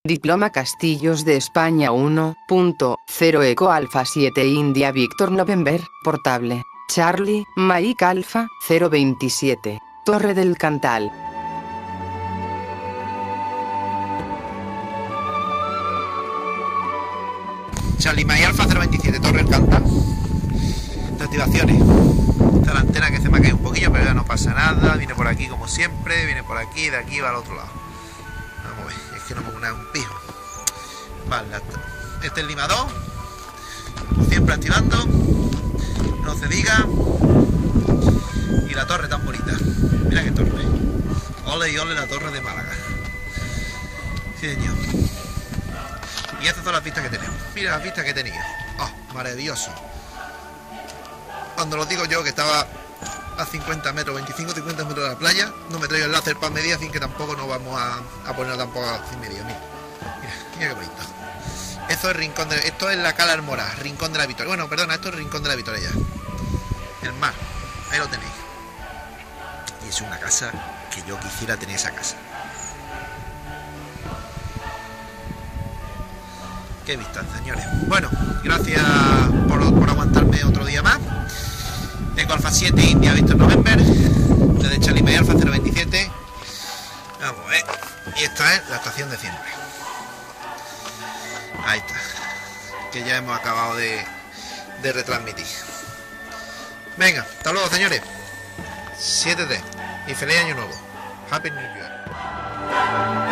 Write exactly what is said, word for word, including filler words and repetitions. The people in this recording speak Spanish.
Diploma Castillos de España uno punto cero Eco Alfa siete India Víctor November, portable, Charlie, Mike Alfa cero veintisiete, Torre del Cantal. Charlie Mike Alfa cero veintisiete, Torre del Cantal. De activaciones. Esta es la antena que se me ha caído un poquillo, pero ya no pasa nada. Viene por aquí como siempre, viene por aquí, de aquí va al otro lado. Vamos a ver, es que no me pone un pijo. Vale, este es el limador, siempre activando, no se diga. Y la torre tan bonita, mira qué torre, ole y ole la torre de Málaga. Sí, señor. Y estas son las vistas que tenemos, mira las vistas que he tenido. Oh, maravilloso. Cuando lo digo yo que estaba a cincuenta metros, veinticinco cincuenta metros de la playa, no me traigo el láser para medir, así que tampoco nos vamos a, a poner tampoco a medio. Mira, mira, mira qué bonito. Esto es Rincón de, esto es la Cala Almorá, Rincón de la Victoria. Bueno, perdona, esto es Rincón de la Victoria ya. El mar, ahí lo tenéis. Y es una casa que yo quisiera tener esa casa. Qué vistas, señores. Bueno, gracias por, por aguantarme otro día más. Eco Alfa siete India Víctor November, desde Charlie Mike Alfa cero veintisiete. Vamos a ver. Y esta es la estación de siempre. Ahí está. Que ya hemos acabado de, de retransmitir. Venga, hasta luego, señores. siete D. Y feliz año nuevo. Happy New Year.